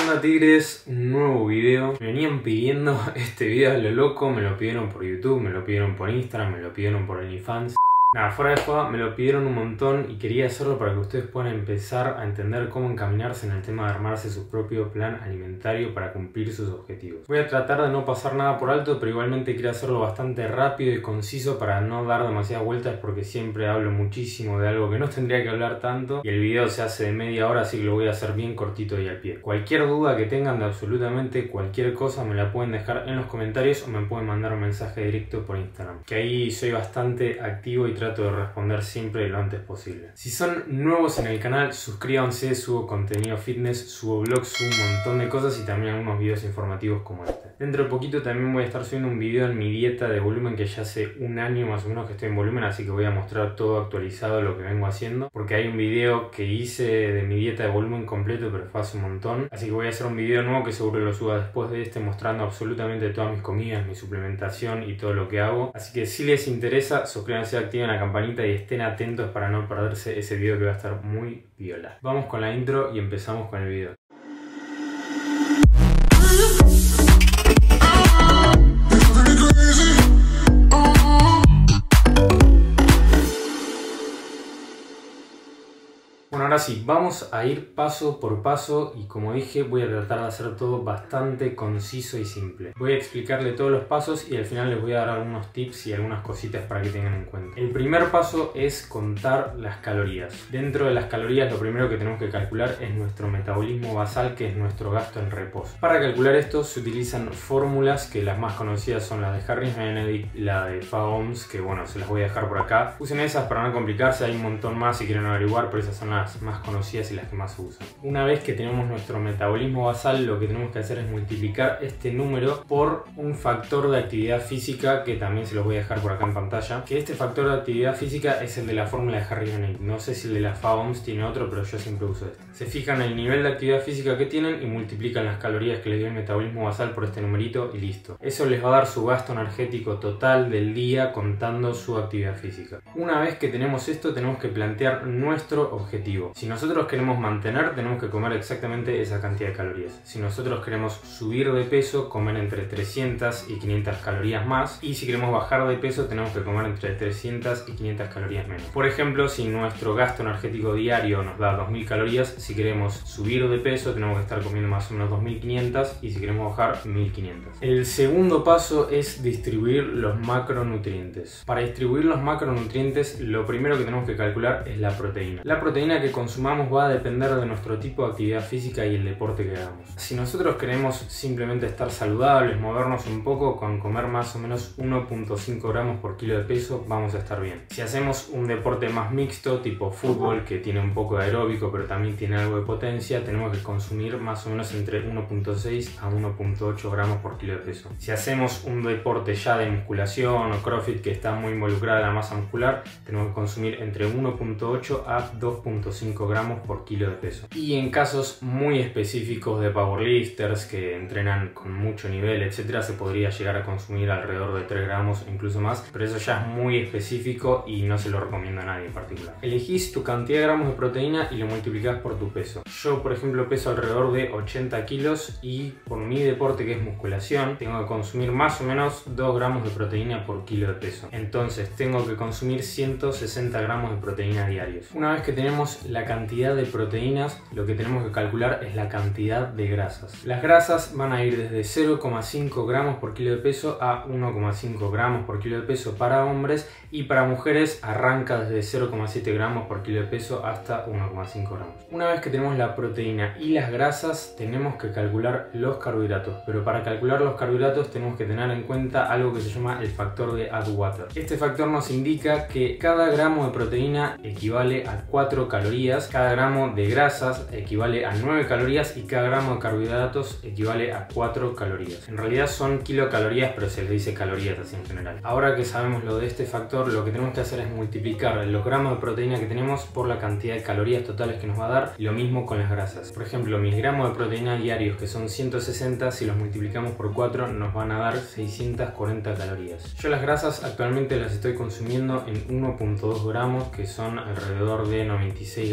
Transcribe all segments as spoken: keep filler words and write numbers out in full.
onda, tigres? Un nuevo video. Me venían pidiendo este video a lo loco, me lo pidieron por YouTube, me lo pidieron por Instagram, me lo pidieron por OnlyFans. Nada, fuera de joda, me lo pidieron un montón y quería hacerlo para que ustedes puedan empezar a entender cómo encaminarse en el tema de armarse su propio plan alimentario para cumplir sus objetivos. Voy a tratar de no pasar nada por alto, pero igualmente quiero hacerlo bastante rápido y conciso para no dar demasiadas vueltas, porque siempre hablo muchísimo de algo que no tendría que hablar tanto y el video se hace de media hora, así que lo voy a hacer bien cortito y al pie. Cualquier duda que tengan de absolutamente cualquier cosa me la pueden dejar en los comentarios o me pueden mandar un mensaje directo por Instagram, que ahí soy bastante activo y trato de responder siempre lo antes posible. Si son nuevos en el canal, suscríbanse, subo contenido fitness, subo vlogs, subo un montón de cosas y también algunos videos informativos como este. Dentro de poquito también voy a estar subiendo un video en mi dieta de volumen, que ya hace un año más o menos que estoy en volumen, así que voy a mostrar todo actualizado lo que vengo haciendo, porque hay un video que hice de mi dieta de volumen completo, pero fue hace un montón, así que voy a hacer un video nuevo que seguro lo suba después de este, mostrando absolutamente todas mis comidas, mi suplementación y todo lo que hago. Así que si les interesa, suscríbanse, activen la campanita y estén atentos para no perderse ese video que va a estar muy viola. Vamos con la intro y empezamos con el video. Bueno, ahora sí, vamos a ir paso por paso y como dije voy a tratar de hacer todo bastante conciso y simple. Voy a explicarle todos los pasos y al final les voy a dar algunos tips y algunas cositas para que tengan en cuenta. El primer paso es contar las calorías. Dentro de las calorías lo primero que tenemos que calcular es nuestro metabolismo basal, que es nuestro gasto en reposo. Para calcular esto se utilizan fórmulas, que las más conocidas son las de Harris Benedict y la de Fagons, que bueno, se las voy a dejar por acá. Usen esas para no complicarse, hay un montón más si quieren averiguar, pero esas son las más conocidas y las que más se usan. Una vez que tenemos nuestro metabolismo basal, lo que tenemos que hacer es multiplicar este número por un factor de actividad física, que también se los voy a dejar por acá en pantalla, que este factor de actividad física es el de la fórmula de Harris Benedict. No sé si el de la Fagons tiene otro, pero yo siempre uso este. Se fijan en el nivel de actividad física que tienen y multiplican las calorías que les dio el metabolismo basal por este numerito y listo. Eso les va a dar su gasto energético total del día contando su actividad física. Una vez que tenemos esto, tenemos que plantear nuestro objetivo. Si nosotros queremos mantener, tenemos que comer exactamente esa cantidad de calorías. Si nosotros queremos subir de peso, comer entre trescientas y quinientas calorías más. Y si queremos bajar de peso, tenemos que comer entre trescientas y quinientas calorías menos. Por ejemplo, si nuestro gasto energético diario nos da dos mil calorías, si queremos subir de peso, tenemos que estar comiendo más o menos dos mil quinientas, y si queremos bajar, mil quinientas. El segundo paso es distribuir los macronutrientes. Para distribuir los macronutrientes, lo primero que tenemos que calcular es la proteína. La proteína que consumamos va a depender de nuestro tipo de actividad física y el deporte que hagamos. Si nosotros queremos simplemente estar saludables, movernos un poco, con comer más o menos uno punto cinco gramos por kilo de peso, vamos a estar bien. Si hacemos un deporte más mixto, tipo fútbol, que tiene un poco de aeróbico pero también tiene algo de potencia, tenemos que consumir más o menos entre uno punto seis a uno punto ocho gramos por kilo de peso. Si hacemos un deporte ya de musculación o crossfit, que está muy involucrada la masa muscular, tenemos que consumir entre uno punto ocho a dos punto cinco gramos por kilo de peso. Y en casos muy específicos de powerlifters que entrenan con mucho nivel, etcétera, se podría llegar a consumir alrededor de tres gramos o incluso más, pero eso ya es muy específico y no se lo recomiendo a nadie en particular. Elegís tu cantidad de gramos de proteína y lo multiplicás por tu peso. Yo, por ejemplo, peso alrededor de ochenta kilos y por mi deporte, que es musculación, tengo que consumir más o menos dos gramos de proteína por kilo de peso. Entonces tengo que consumir ciento sesenta gramos de proteína diarios. Una vez que tenemos la cantidad de proteínas, lo que tenemos que calcular es la cantidad de grasas. Las grasas van a ir desde cero coma cinco gramos por kilo de peso a uno coma cinco gramos por kilo de peso para hombres, y para mujeres arranca desde cero coma siete gramos por kilo de peso hasta uno coma cinco gramos. Una vez que tenemos la proteína y las grasas, tenemos que calcular los carbohidratos, pero para calcular los carbohidratos tenemos que tener en cuenta algo que se llama el factor de Atwater. Este factor nos indica que cada gramo de proteína equivale a cuatro calorías, cada gramo de grasas equivale a nueve calorías y cada gramo de carbohidratos equivale a cuatro calorías. En realidad son kilocalorías, pero se les dice calorías así en general. Ahora que sabemos lo de este factor, lo que tenemos que hacer es multiplicar los gramos de proteína que tenemos por la cantidad de calorías totales que nos va a dar, y lo mismo con las grasas. Por ejemplo, mis gramos de proteína diarios, que son ciento sesenta, si los multiplicamos por cuatro nos van a dar seiscientas cuarenta calorías. Yo las grasas actualmente las estoy consumiendo en uno punto dos gramos, que son alrededor de noventa y seis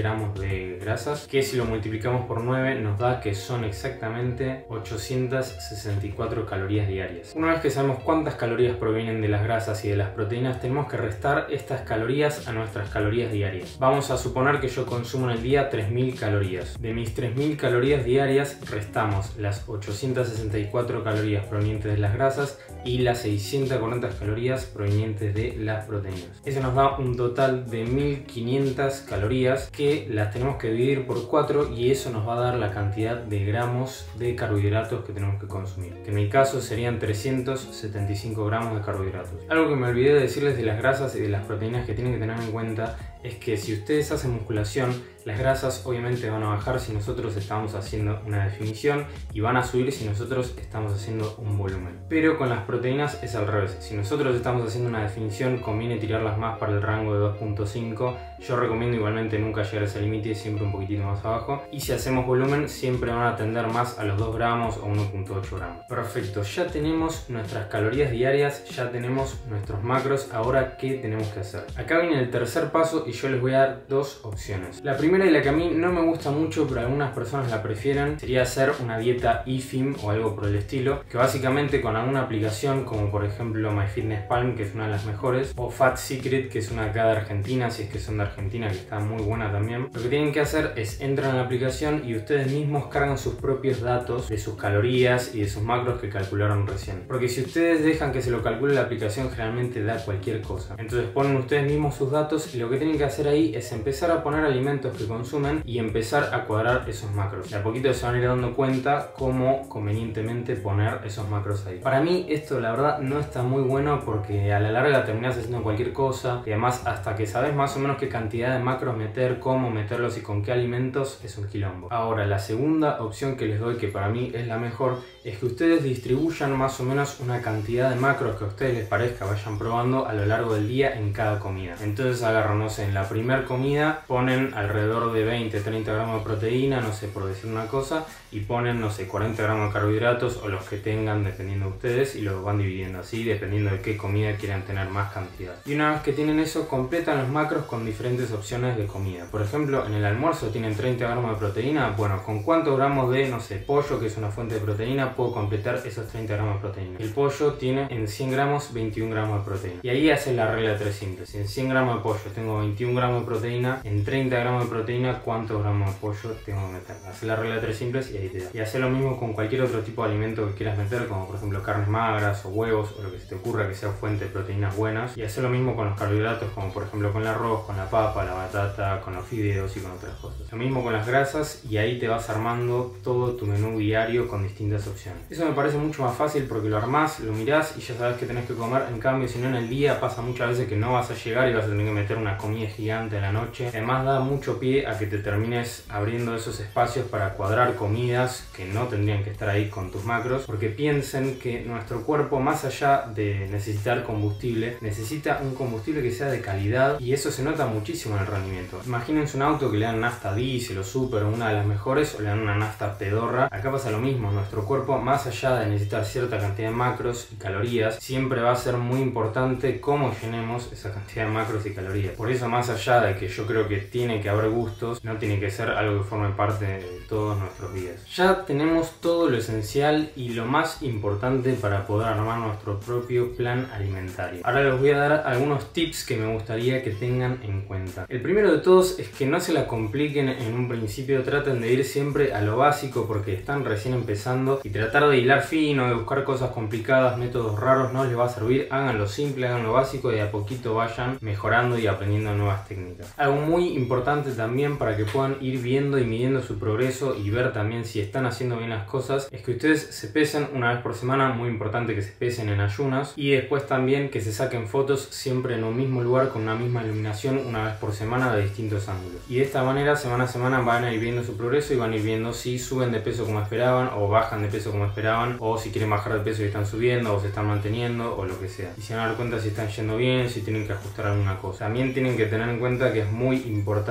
gramos de grasas, que si lo multiplicamos por nueve nos da que son exactamente ochocientas sesenta y cuatro calorías diarias. Una vez que sabemos cuántas calorías provienen de las grasas y de las proteínas, tenemos que restar estas calorías a nuestras calorías diarias. Vamos a suponer que yo consumo en el día tres mil calorías. De mis tres mil calorías diarias restamos las ochocientas sesenta y cuatro calorías provenientes de las grasas y las seiscientas cuarenta calorías provenientes de las proteínas. Eso nos da un total de mil quinientas calorías que las tenemos que dividir por cuatro y eso nos va a dar la cantidad de gramos de carbohidratos que tenemos que consumir, que en mi caso serían trescientos setenta y cinco gramos de carbohidratos. Algo que me olvidé de decirles de las grasas y de las proteínas que tienen que tener en cuenta es que si ustedes hacen musculación, las grasas obviamente van a bajar si nosotros estamos haciendo una definición y van a subir si nosotros estamos haciendo un volumen. Pero con las proteínas es al revés. Si nosotros estamos haciendo una definición, conviene tirarlas más para el rango de dos punto cinco. Yo recomiendo igualmente nunca llegar a ese límite, siempre un poquitito más abajo. Y si hacemos volumen, siempre van a tender más a los dos gramos o uno punto ocho gramos. Perfecto, ya tenemos nuestras calorías diarias, ya tenemos nuestros macros. Ahora, ¿qué tenemos que hacer? Acá viene el tercer paso y yo les voy a dar dos opciones. La primera y la que a mí no me gusta mucho, pero algunas personas la prefieren, sería hacer una dieta I F I M o algo por el estilo, que básicamente con alguna aplicación como por ejemplo MyFitnessPal, que es una de las mejores, o Fat Secret, que es una acá de Argentina, si es que son de Argentina, que está muy buena también. Lo que tienen que hacer es entrar en la aplicación y ustedes mismos cargan sus propios datos de sus calorías y de sus macros que calcularon recién. Porque si ustedes dejan que se lo calcule la aplicación, generalmente da cualquier cosa. Entonces ponen ustedes mismos sus datos y lo que tienen que hacer ahí es empezar a poner alimentos que consumen y empezar a cuadrar esos macros. Y a poquito se van a ir dando cuenta cómo convenientemente poner esos macros ahí. Para mí esto la verdad no está muy bueno porque a la larga terminas haciendo cualquier cosa y además hasta que sabes más o menos qué cantidad de macros meter, cómo meterlos y con qué alimentos es un quilombo. Ahora la segunda opción que les doy, que para mí es la mejor, es que ustedes distribuyan más o menos una cantidad de macros que a ustedes les parezca, vayan probando a lo largo del día en cada comida. Entonces agarran, no sé, en la primera comida ponen alrededor de veinte a treinta gramos de proteína, no sé, por decir una cosa, y ponen, no sé, cuarenta gramos de carbohidratos o los que tengan dependiendo de ustedes y los van dividiendo así dependiendo de qué comida quieran tener más cantidad. Y una vez que tienen eso, completan los macros con diferentes opciones de comida. Por ejemplo, en el almuerzo tienen treinta gramos de proteína, bueno, ¿con cuántos gramos de, no sé, pollo, que es una fuente de proteína, puedo completar esos treinta gramos de proteína? El pollo tiene en cien gramos veintiún gramos de proteína. Y ahí hacen la regla de tres simples. Si en cien gramos de pollo tengo veintiún gramos de proteína, en treinta gramos de proteína, ¿cuántos gramos de pollo tengo que meter? Hacer la regla de tres simples y ahí te da. Y hacer lo mismo con cualquier otro tipo de alimento que quieras meter, como por ejemplo carnes magras o huevos o lo que se te ocurra que sea fuente de proteínas buenas. Y hacer lo mismo con los carbohidratos, como por ejemplo con el arroz, con la papa, la batata, con los fideos y con otras cosas. Lo mismo con las grasas y ahí te vas armando todo tu menú diario con distintas opciones. Eso me parece mucho más fácil porque lo armás, lo mirás y ya sabes que tenés que comer. En cambio, si no, en el día pasa muchas veces que no vas a llegar y vas a tener que meter una comida gigante en la noche. Además da mucho pie a que te termines abriendo esos espacios para cuadrar comidas que no tendrían que estar ahí con tus macros, porque piensen que nuestro cuerpo, más allá de necesitar combustible, necesita un combustible que sea de calidad y eso se nota muchísimo en el rendimiento. Imagínense un auto que le dan nafta diésel o super, una de las mejores, o le dan una nafta pedorra. Acá pasa lo mismo, nuestro cuerpo, más allá de necesitar cierta cantidad de macros y calorías, siempre va a ser muy importante cómo llenemos esa cantidad de macros y calorías. Por eso, más allá de que yo creo que tiene que haber gustos, no tiene que ser algo que forme parte de todos nuestros días. Ya tenemos todo lo esencial y lo más importante para poder armar nuestro propio plan alimentario. Ahora les voy a dar algunos tips que me gustaría que tengan en cuenta. El primero de todos es que no se la compliquen en un principio, traten de ir siempre a lo básico porque están recién empezando y tratar de hilar fino, de buscar cosas complicadas, métodos raros no les va a servir. Hagan lo simple, hagan lo básico y a poquito vayan mejorando y aprendiendo nuevas técnicas. Algo muy importante también para que puedan ir viendo y midiendo su progreso y ver también si están haciendo bien las cosas es que ustedes se pesen una vez por semana, muy importante que se pesen en ayunas, y después también que se saquen fotos siempre en un mismo lugar con una misma iluminación una vez por semana de distintos ángulos. Y de esta manera semana a semana van a ir viendo su progreso y van a ir viendo si suben de peso como esperaban o bajan de peso como esperaban, o si quieren bajar de peso y están subiendo o se están manteniendo o lo que sea. Y se van a dar cuenta si están yendo bien, si tienen que ajustar alguna cosa. También tienen que tener en cuenta que es muy importante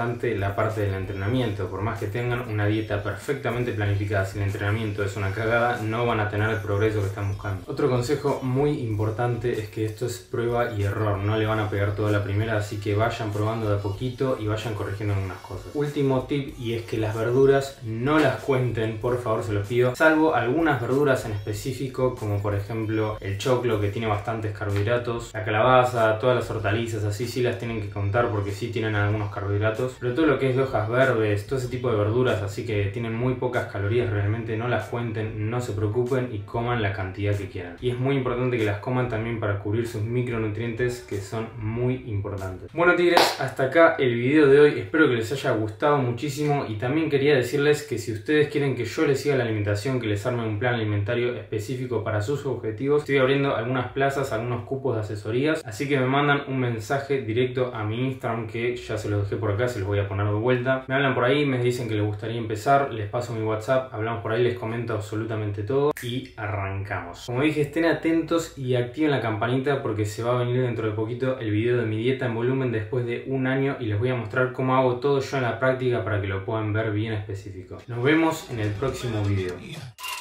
la parte del entrenamiento. Por más que tengan una dieta perfectamente planificada, si el entrenamiento es una cagada, no van a tener el progreso que están buscando. Otro consejo muy importante es que esto es prueba y error, no le van a pegar toda la primera, así que vayan probando de a poquito y vayan corrigiendo algunas cosas. Último tip, y es que las verduras no las cuenten, por favor se los pido, salvo algunas verduras en específico, como por ejemplo el choclo, que tiene bastantes carbohidratos, la calabaza, todas las hortalizas, así sí las tienen que contar porque sí tienen algunos carbohidratos, pero todo lo que es de hojas verdes, todo ese tipo de verduras, así que tienen muy pocas calorías, realmente no las cuenten, no se preocupen y coman la cantidad que quieran. Y es muy importante que las coman también para cubrir sus micronutrientes, que son muy importantes. Bueno, tigres, hasta acá el video de hoy, espero que les haya gustado muchísimo y también quería decirles que si ustedes quieren que yo les siga la alimentación, que les arme un plan alimentario específico para sus objetivos, estoy abriendo algunas plazas, algunos cupos de asesorías, así que me mandan un mensaje directo a mi Instagram, que ya se los dejé por acá, se los voy a poner de vuelta. Me hablan por ahí, me dicen que les gustaría empezar, les paso mi WhatsApp, hablamos por ahí, les comento absolutamente todo y arrancamos. Como dije, estén atentos y activen la campanita porque se va a venir dentro de poquito el video de mi dieta en volumen después de un año y les voy a mostrar cómo hago todo yo en la práctica para que lo puedan ver bien específico. Nos vemos en el próximo video.